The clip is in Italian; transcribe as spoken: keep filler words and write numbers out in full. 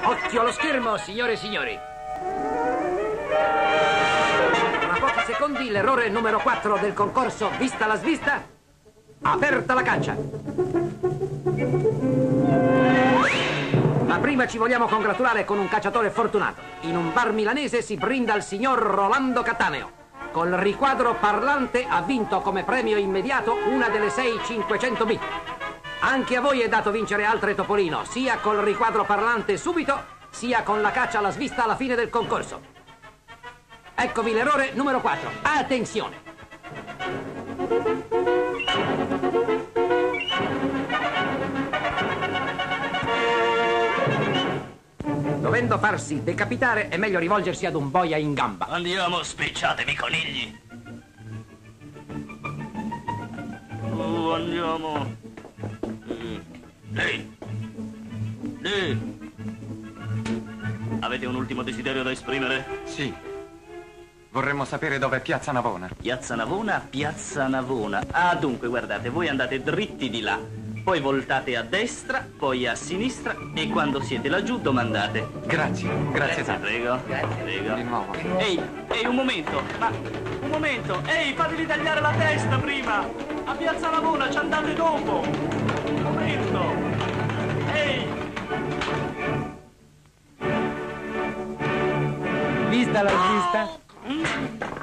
Occhio allo schermo, signore e signori. Tra pochi secondi l'errore numero quattro del concorso Vista la svista. Aperta la caccia. Ma prima ci vogliamo congratulare con un cacciatore fortunato. In un bar milanese si brinda al signor Rolando Cattaneo. Col riquadro parlante ha vinto come premio immediato una delle sei cinquecento bit. Anche a voi è dato vincere altre Topolino, sia col riquadro parlante subito, sia con la caccia alla svista alla fine del concorso. Eccovi l'errore numero quattro. Attenzione! Dovendo farsi decapitare, è meglio rivolgersi ad un boia in gamba. Andiamo, spicciatevi, conigli. Oh, andiamo. Lei. Lei. Avete un ultimo desiderio da esprimere? Sì. Vorremmo sapere dove è Piazza Navona. Piazza Navona, Piazza Navona. Ah, dunque, guardate, voi andate dritti di là. Poi voltate a destra, poi a sinistra e quando siete laggiù domandate. Grazie, grazie tanto. Prego, grazie. Prego. Di nuovo. Ehi, ehi, un momento, ma un momento. Ehi, fatevi tagliare la testa prima. A Piazza Navona ci andate dopo. Un momento. Ehi. Vista la svista? Mm.